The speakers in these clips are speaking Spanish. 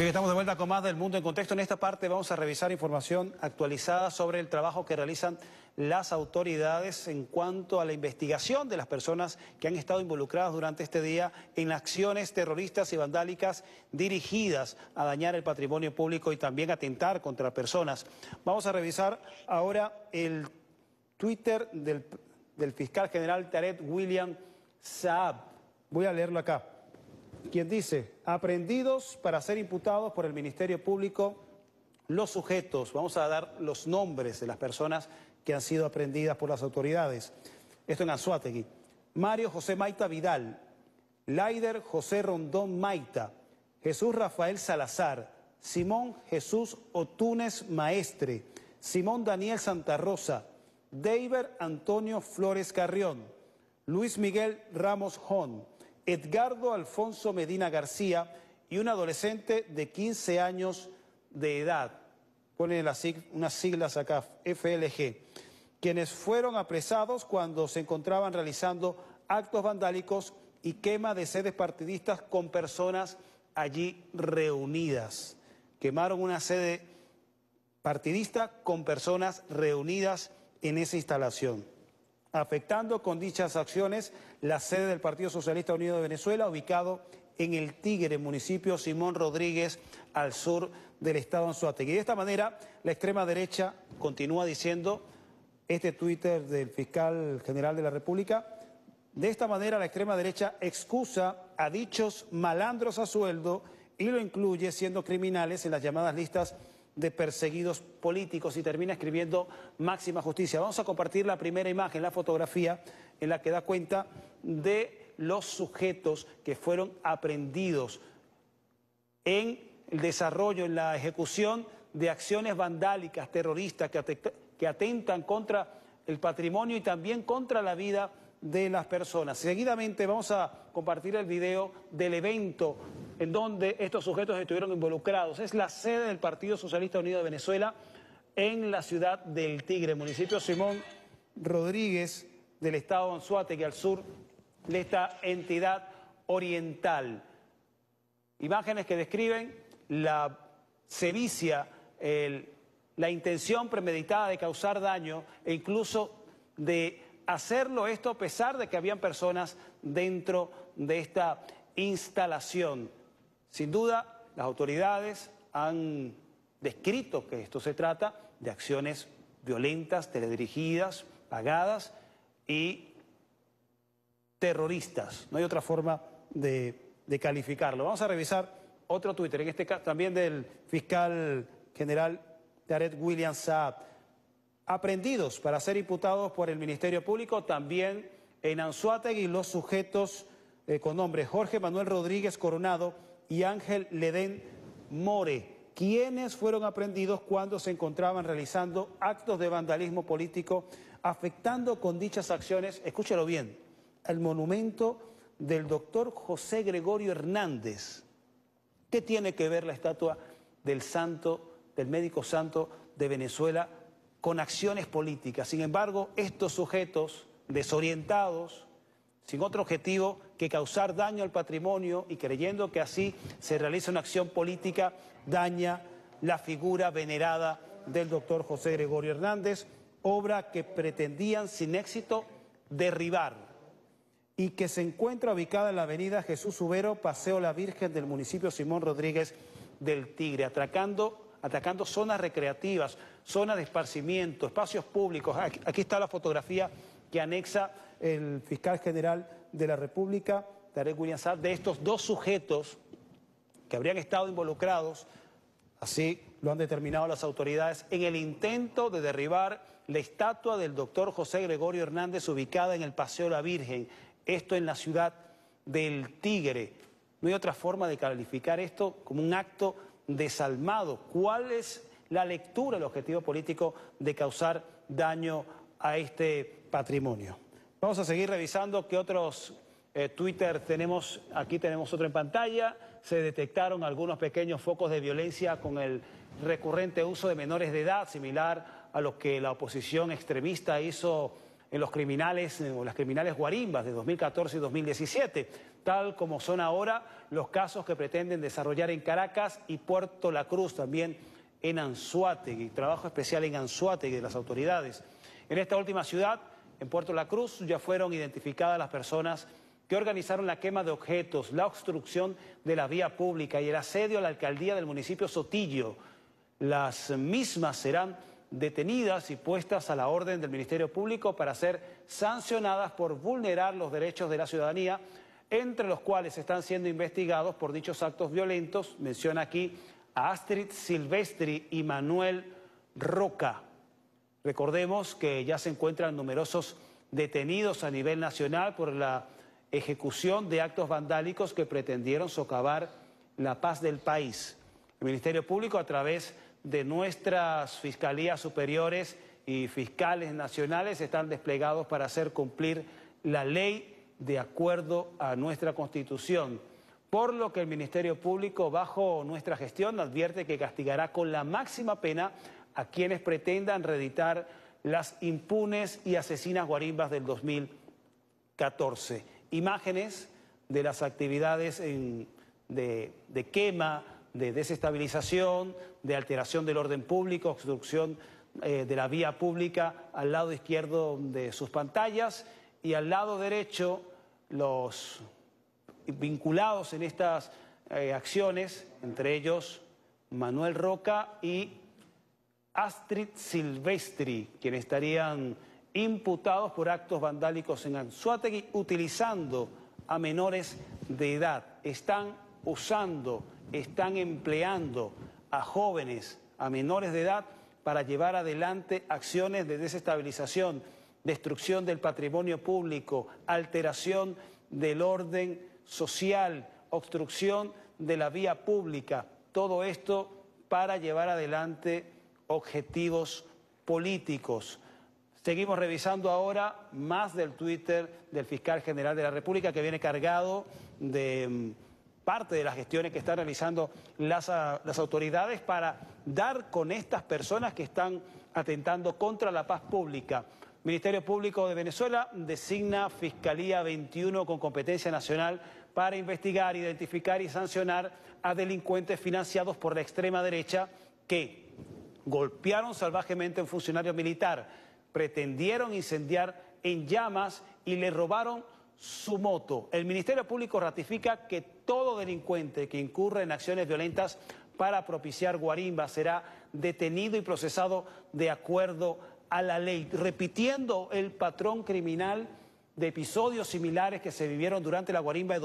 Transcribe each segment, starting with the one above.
Bien, estamos de vuelta con más del Mundo en Contexto. En esta parte vamos a revisar información actualizada sobre el trabajo que realizan las autoridades en cuanto a la investigación de las personas que han estado involucradas durante este día en acciones terroristas y vandálicas dirigidas a dañar el patrimonio público y también atentar contra personas. Vamos a revisar ahora el Twitter del fiscal general Tarek William Saab. Voy a leerlo acá. Quien dice, aprehendidos para ser imputados por el Ministerio Público los sujetos, vamos a dar los nombres de las personas que han sido aprehendidas por las autoridades. Esto en Anzoátegui. Mario José Maita Vidal, Laider José Rondón Maita, Jesús Rafael Salazar, Simón Jesús Otunes Maestre, Simón Daniel Santa Rosa, Deiber Antonio Flores Carrión, Luis Miguel Ramos Jón, Edgardo Alfonso Medina García y un adolescente de 15 años de edad. Ponen unas siglas acá, FLG, quienes fueron apresados cuando se encontraban realizando actos vandálicos y quema de sedes partidistas con personas allí reunidas. Quemaron una sede partidista con personas reunidas en esa instalación, afectando con dichas acciones la sede del Partido Socialista Unido de Venezuela, ubicado en El Tigre, municipio Simón Rodríguez, al sur del estado Anzoátegui. Y de esta manera, la extrema derecha continúa diciendo, este Twitter del fiscal general de la República, de esta manera la extrema derecha excusa a dichos malandros a sueldo y lo incluye siendo criminales en las llamadas listas de perseguidos políticos y termina escribiendo máxima justicia. Vamos a compartir la primera imagen, la fotografía, en la que da cuenta de los sujetos que fueron aprehendidos en el desarrollo, en la ejecución de acciones vandálicas, terroristas, que atentan contra el patrimonio y también contra la vida de las personas. Seguidamente vamos a compartir el video del evento en donde estos sujetos estuvieron involucrados. Es la sede del Partido Socialista Unido de Venezuela en la ciudad del Tigre, municipio Simón Rodríguez del estado Anzoátegui, al sur de esta entidad oriental. Imágenes que describen la sevicia, la intención premeditada de causar daño e incluso de hacerlo esto a pesar de que habían personas dentro de esta instalación. Sin duda, las autoridades han descrito que esto se trata de acciones violentas, teledirigidas, pagadas y terroristas. No hay otra forma de calificarlo. Vamos a revisar otro Twitter, en este caso también del fiscal general Tarek William Saab. Aprehendidos para ser imputados por el Ministerio Público también en Anzoátegui los sujetos con nombre Jorge Manuel Rodríguez Coronado y Ángel Ledén More, quienes fueron aprehendidos cuando se encontraban realizando actos de vandalismo político, afectando con dichas acciones, escúchelo bien, el monumento del doctor José Gregorio Hernández. ¿Qué tiene que ver la estatua del santo, del médico santo de Venezuela con acciones políticas? Sin embargo, estos sujetos desorientados, sin otro objetivo que causar daño al patrimonio y creyendo que así se realiza una acción política, daña la figura venerada del doctor José Gregorio Hernández, obra que pretendían sin éxito derribar y que se encuentra ubicada en la avenida Jesús Ubero, Paseo La Virgen del municipio Simón Rodríguez del Tigre, atacando zonas recreativas, zonas de esparcimiento, espacios públicos. Aquí está la fotografía que anexa el fiscal general de la República, Tarek William Saab, de estos dos sujetos que habrían estado involucrados, así lo han determinado las autoridades, en el intento de derribar la estatua del doctor José Gregorio Hernández ubicada en el Paseo La Virgen, esto en la ciudad del Tigre. No hay otra forma de calificar esto como un acto desalmado. ¿Cuál es la lectura, el objetivo político de causar daño a este patrimonio? Vamos a seguir revisando qué otros Twitter tenemos. Aquí tenemos otro en pantalla. Se detectaron algunos pequeños focos de violencia con el recurrente uso de menores de edad, similar a lo que la oposición extremista hizo en los criminales o las criminales guarimbas de 2014 y 2017. tal como son ahora los casos que pretenden desarrollar en Caracas y Puerto La Cruz, también en Anzoátegui, trabajo especial en Anzoátegui de las autoridades. En esta última ciudad, en Puerto La Cruz, ya fueron identificadas las personas que organizaron la quema de objetos, la obstrucción de la vía pública y el asedio a la alcaldía del municipio Sotillo. Las mismas serán detenidas y puestas a la orden del Ministerio Público para ser sancionadas por vulnerar los derechos de la ciudadanía, entre los cuales están siendo investigados por dichos actos violentos. Menciona aquí a Astrid Silvestri y Manuel Roca. Recordemos que ya se encuentran numerosos detenidos a nivel nacional por la ejecución de actos vandálicos que pretendieron socavar la paz del país. El Ministerio Público, a través de nuestras fiscalías superiores y fiscales nacionales, están desplegados para hacer cumplir la ley de acuerdo a nuestra Constitución, por lo que el Ministerio Público, bajo nuestra gestión, advierte que castigará con la máxima pena a quienes pretendan reeditar las impunes y asesinas guarimbas del 2014. Imágenes de las actividades de quema, de desestabilización, de alteración del orden público, obstrucción de la vía pública al lado izquierdo de sus pantallas, y al lado derecho los vinculados en estas acciones, entre ellos Manuel Roca y Astrid Silvestri, quienes estarían imputados por actos vandálicos en Anzoátegui utilizando a menores de edad. Están empleando a jóvenes, a menores de edad, para llevar adelante acciones de desestabilización, destrucción del patrimonio público, alteración del orden social, obstrucción de la vía pública. Todo esto para llevar adelante objetivos políticos. Seguimos revisando ahora más del Twitter del fiscal general de la República, que viene cargado de parte de las gestiones que están realizando las autoridades para dar con estas personas que están atentando contra la paz pública. Ministerio Público de Venezuela designa Fiscalía 21 con competencia nacional para investigar, identificar y sancionar a delincuentes financiados por la extrema derecha que golpearon salvajemente a un funcionario militar, pretendieron incendiar en llamas y le robaron su moto. El Ministerio Público ratifica que todo delincuente que incurra en acciones violentas para propiciar guarimbas será detenido y procesado de acuerdo a la ley, repitiendo el patrón criminal de episodios similares que se vivieron durante la guarimba de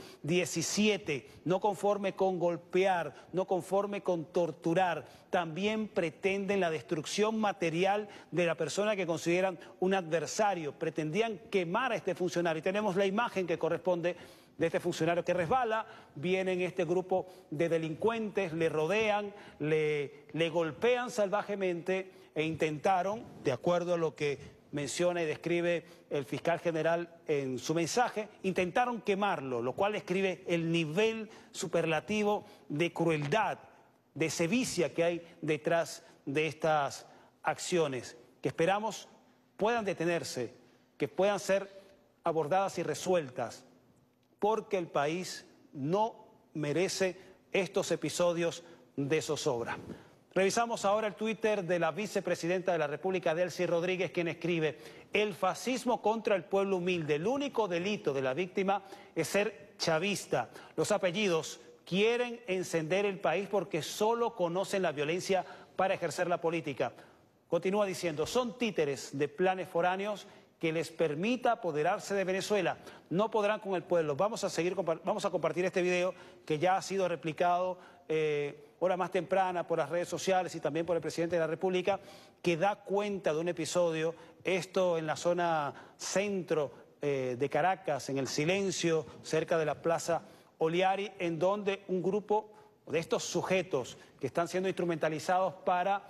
2017. No conforme con golpear, no conforme con torturar, también pretenden la destrucción material de la persona que consideran un adversario. Pretendían quemar a este funcionario y tenemos la imagen que corresponde de este funcionario que resbala. Vienen este grupo de delincuentes, le rodean, le golpean salvajemente e intentaron, de acuerdo a lo que menciona y describe el fiscal general en su mensaje, intentaron quemarlo, lo cual describe el nivel superlativo de crueldad, de sevicia que hay detrás de estas acciones, que esperamos puedan detenerse, que puedan ser abordadas y resueltas, porque el país no merece estos episodios de zozobra. Revisamos ahora el Twitter de la vicepresidenta de la República, Delcy Rodríguez, quien escribe: el fascismo contra el pueblo humilde, el único delito de la víctima es ser chavista. Los apellidos quieren encender el país porque solo conocen la violencia para ejercer la política. Continúa diciendo: son títeres de planes foráneos que les permita apoderarse de Venezuela. No podrán con el pueblo. Vamos a compartir este video que ya ha sido replicado hora más temprana por las redes sociales y también por el presidente de la República, que da cuenta de un episodio, esto en la zona centro de Caracas, en el Silencio, cerca de la Plaza Oliari, en donde un grupo de estos sujetos que están siendo instrumentalizados para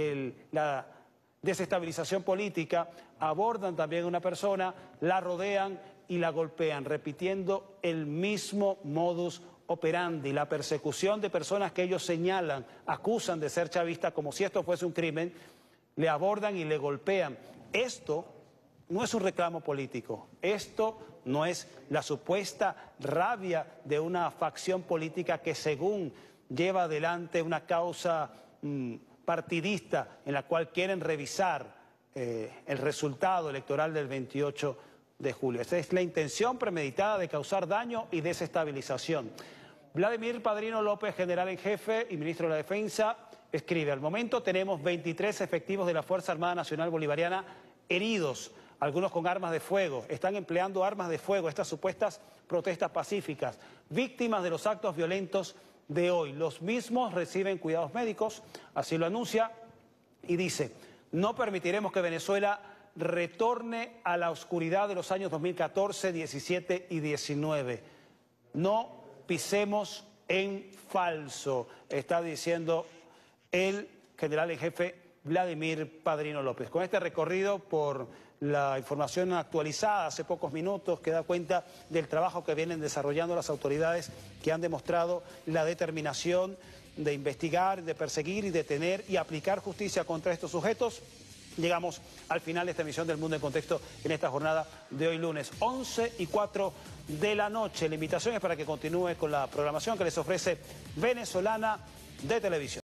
la desestabilización política, abordan también a una persona, la rodean y la golpean, repitiendo el mismo modus operandi, la persecución de personas que ellos señalan, acusan de ser chavistas como si esto fuese un crimen, le abordan y le golpean. Esto no es un reclamo político. Esto no es la supuesta rabia de una facción política que según lleva adelante una causa partidista en la cual quieren revisar el resultado electoral del 28 de julio. Esa es la intención premeditada de causar daño y desestabilización. Vladimir Padrino López, general en jefe y ministro de la Defensa, escribe: al momento tenemos 23 efectivos de la Fuerza Armada Nacional Bolivariana heridos, algunos con armas de fuego. Están empleando armas de fuego, estas supuestas protestas pacíficas, víctimas de los actos violentos de hoy. Los mismos reciben cuidados médicos, así lo anuncia, y dice: no permitiremos que Venezuela retorne a la oscuridad de los años 2014, 17 y 19. No pisemos en falso, está diciendo el general en jefe Vladimir Padrino López. Con este recorrido por la información actualizada hace pocos minutos que da cuenta del trabajo que vienen desarrollando las autoridades que han demostrado la determinación de investigar, de perseguir y detener y aplicar justicia contra estos sujetos, llegamos al final de esta emisión del Mundo en Contexto en esta jornada de hoy lunes, 11:04 de la noche. La invitación es para que continúe con la programación que les ofrece Venezolana de Televisión.